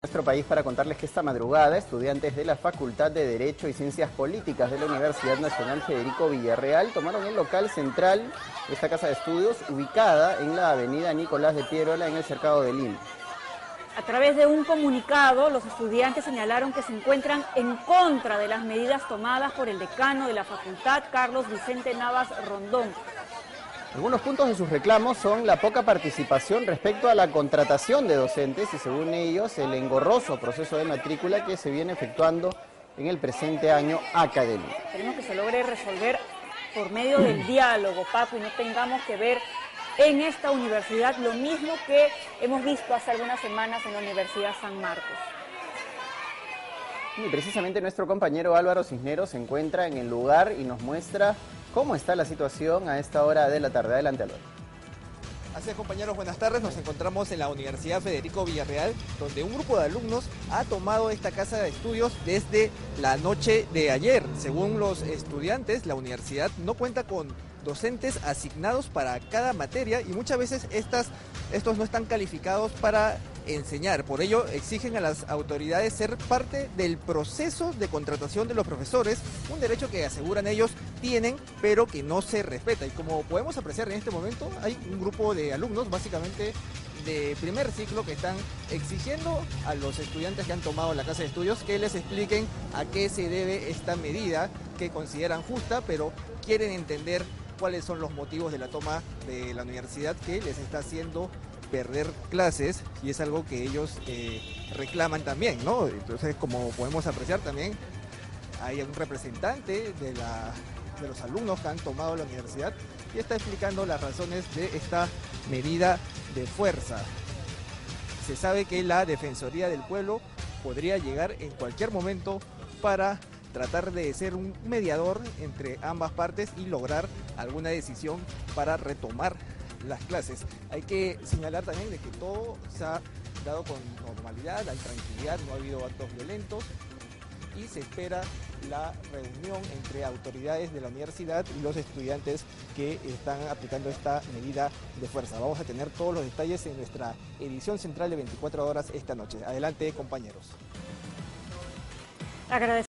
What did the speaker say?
Nuestro país para contarles que esta madrugada estudiantes de la Facultad de Derecho y Ciencias Políticas de la Universidad Nacional Federico Villarreal tomaron el local central de esta casa de estudios ubicada en la avenida Nicolás de Piérola en el Cercado de Lima. A través de un comunicado, los estudiantes señalaron que se encuentran en contra de las medidas tomadas por el decano de la facultad, Carlos Vicente Navas Rondón. Algunos puntos de sus reclamos son la poca participación respecto a la contratación de docentes y, según ellos, el engorroso proceso de matrícula que se viene efectuando en el presente año académico. Queremos que se logre resolver por medio del diálogo, Paco, y no tengamos que ver en esta universidad lo mismo que hemos visto hace algunas semanas en la Universidad San Marcos. Y precisamente nuestro compañero Álvaro Cisneros se encuentra en el lugar y nos muestra cómo está la situación a esta hora de la tarde. Adelante, Álvaro. Así es, compañeros, buenas tardes. Nos encontramos en la Universidad Federico Villarreal, donde un grupo de alumnos ha tomado esta casa de estudios desde la noche de ayer. Según los estudiantes, la universidad no cuenta con docentes asignados para cada materia y muchas veces estos no están calificados para enseñar. Por ello, exigen a las autoridades ser parte del proceso de contratación de los profesores, un derecho que aseguran ellos tienen, pero que no se respeta. Y como podemos apreciar en este momento, hay un grupo de alumnos, básicamente de primer ciclo, que están exigiendo a los estudiantes que han tomado la casa de estudios que les expliquen a qué se debe esta medida que consideran justa, pero quieren entender cuáles son los motivos de la toma de la universidad que les está haciendo perder clases, y es algo que ellos reclaman también, ¿no? Entonces, como podemos apreciar también, hay un representante de los alumnos que han tomado la universidad y está explicando las razones de esta medida de fuerza. Se sabe que la Defensoría del Pueblo podría llegar en cualquier momento para tratar de ser un mediador entre ambas partes y lograr alguna decisión para retomar las clases. Hay que señalar también de que todo se ha dado con normalidad, hay tranquilidad, no ha habido actos violentos y se espera la reunión entre autoridades de la universidad y los estudiantes que están aplicando esta medida de fuerza. Vamos a tener todos los detalles en nuestra edición central de 24 horas esta noche. Adelante, compañeros.